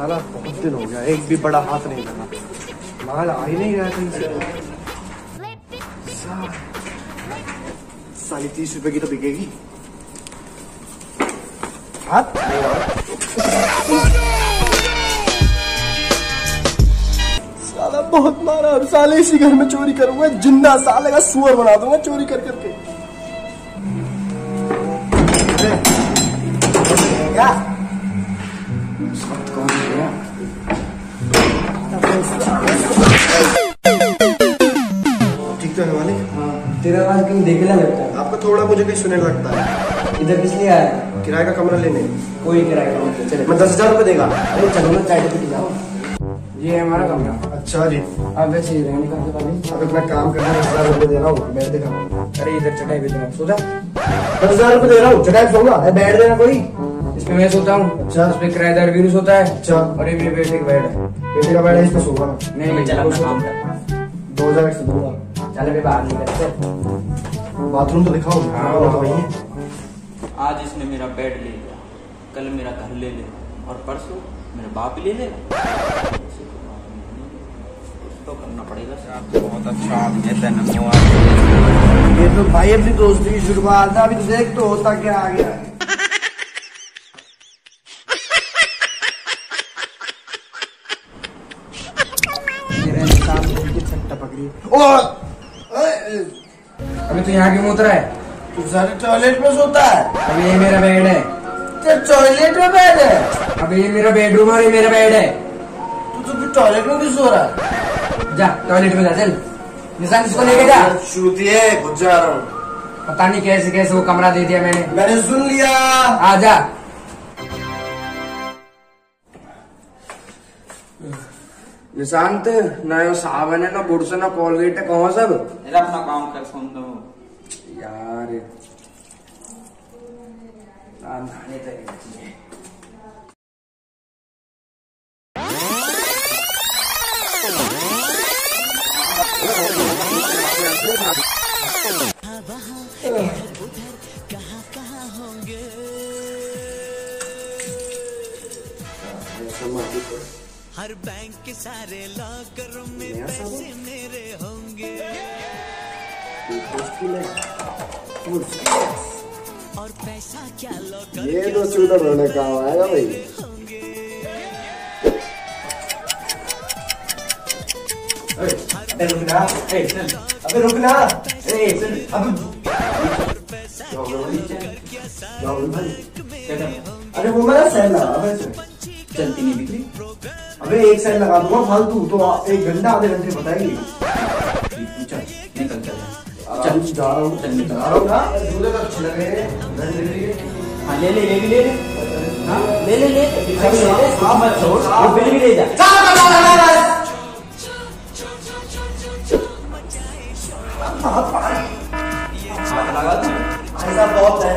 साला बहुत दिन हो गया, एक भी बड़ा हाथ नहीं लगा, माल आ ही नहीं रहा कहीं से। साली 30 रुपए की तो बिकेगी। हाथ साला बहुत मारा, अब साले इसी घर में चोरी करूंगा, जिंदा साले का सुअर बना दूंगा चोरी कर करके। क्या कौन गया? ठीक तो है मालिक? हाँ, तेरा आवाज कहीं देखने लगता है। आपका थोड़ा मुझे कहीं सुनने लगता है। इधर किस लिए आया? किराए का कमरा लेने। कोई किराए का कमरा चले, मैं 10,000 रुपए देगा। अरे चलो ना, चाय पी जाओ। ये है हमारा कमरा। अच्छा जी। अब वैसे ही रहने का अब अपना काम करना, 10,000 रुपए दे रहा हूँ, बैठ देगा। अरे इधर चटाई पे देना, सो जा। 10,000 रुपए दे रहा हूँ, चटाई पे सोऊंगा, बैठ देना कोई। इसमें मैं सोता हूँ। अच्छा। इसमें किराएदार भी सोता है। अच्छा। और ये मेरे बेटे का बेड है। बेटे का बेड है, इसमें सोऊंगा नहीं। चल अपना काम कर, 2,000 से दूंगा। चल अभी बाहर निकल, बाथरूम तो दिखाओ। हाँ वही है। आज इसने मेरा बेड ले लिया, कल मेरा घर ले ले, और परसों मेरा बाप ले लेगा। तो करना पड़ेगा। बहुत अच्छा आदमी है, धन्यवाद। ये तो भाई अपनी दोस्ती की शुरुआत है, अभी तो देख तो होता क्या आ गया। अभी तो यहाँ क्यों उतरा है? तू सारे टॉयलेट में सोता है। अभी ये मेरा बेड है। टॉयलेट में बेड है? अभी ये मेरा बेडरूम और ये मेरा बेड है। तू तो टॉयलेट में भी सो रहा है। जा टॉयलेट में जा, चल निशान इसको लेके जा। छूतिए, खुद जा रहा हूँ। पता नहीं कैसे कैसे वो कमरा दे दिया मैंने सुन लिया। आ जा। निशांत ना साबन है, ना बुरस, ना कोलगेट है, कौन सब? अपना काम कर, सुन दो यार। नहाने तक कहाँ होंगे हर बैंक के सारे लॉकर में पैसे मेरे होंगे और पैसा क्या लॉकर ये तो शूटर होने का आएगा भाई। अबे रुकना, अबे रुकना, अरे वो मेरा सेल लगा, चलती नहीं बिक्री। अबे एक सेल लगा दूंगा फालतू, तो 1 घंटा आधे घंटे बताएगी। चल निकल, चल जा रहा हूँ, चल जा रहा हूँ ना। दूल्हे तो अच्छे लग रहे हैं। हाँ ले ले, हाँ ले ले, हाँ मत छोड़, बिल भी ले जा। ऐसा बहुत है।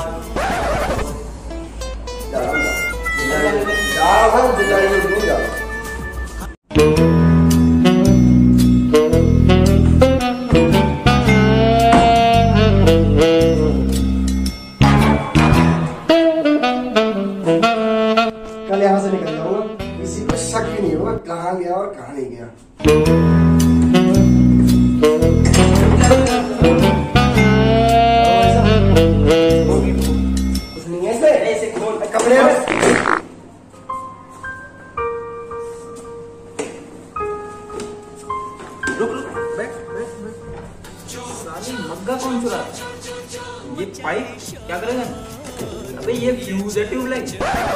कल यहाँ से निकल जाऊंगा, किसी को शक ही नहीं होगा कहाँ गया और कहाँ नहीं गया। कुछ नहीं है ऐसे कपड़े में। रुक बैठ। मग्गा कौन चुरा? ये पाइप क्या करेगा? अबे ये फ्यूज है, ट्यूबलाइट।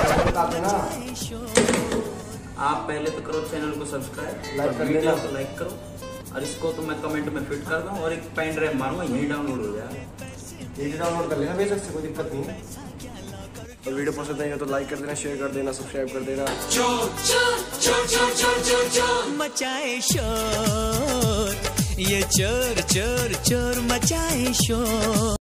आप पहले तो करो चैनल को सब्सक्राइब, वीडियो को लाइक करो, और इसको तो मैं कमेंट में फिट कर दूं, और एक पेन ड्राइव मारूंगा, यही डाउनलोड हो जाएगा। ये डाउनलोड कर लेना बेशक से, कोई दिक्कत नहीं है। और वीडियो पसंद आई हो तो लाइक कर देना, शेयर कर देना, सब्सक्राइब कर देना। मचाए शोर, ये चोर चोर चोर मचाए शोर।